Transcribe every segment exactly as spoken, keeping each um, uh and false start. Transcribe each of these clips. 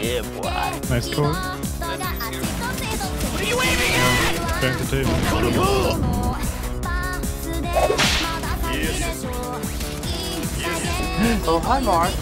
Yeah, boy. Nice call. What are you aiming at? Going to table. Oh, hi, Mark.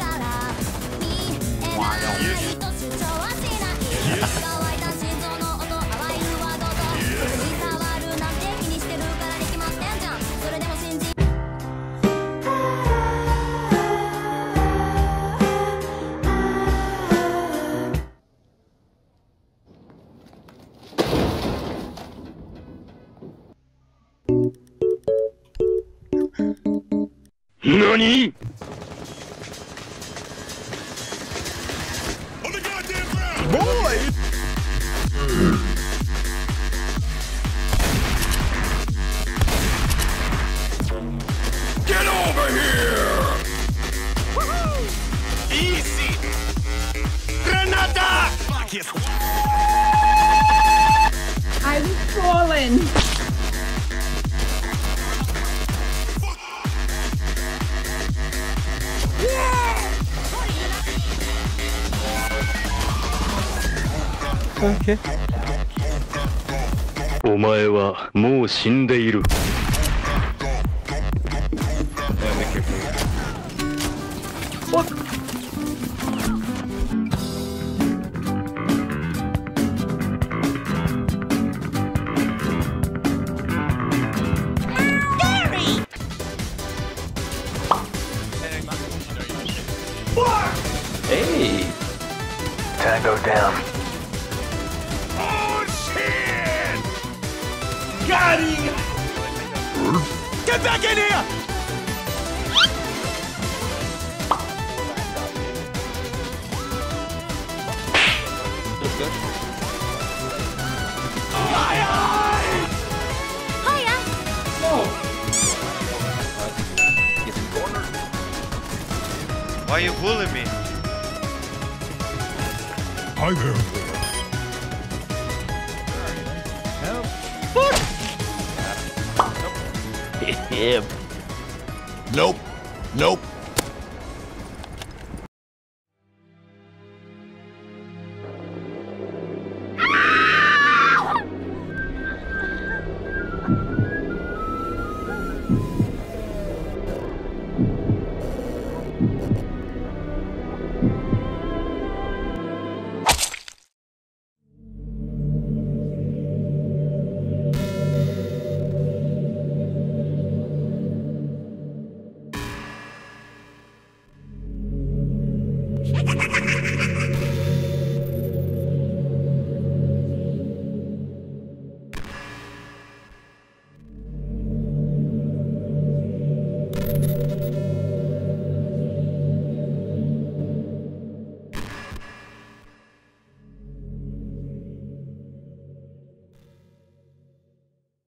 NANI?! On the goddamn ground! Boy! Get over here! Woohoo! Easy! Granada! Fuck yes! I'm falling. Okay. お前はもう死んでいる。 Hey! Tango down. Oh, shit! Got him! Get back in here! Why are you bullying me? Hi there. Yeah. Nope. Nope.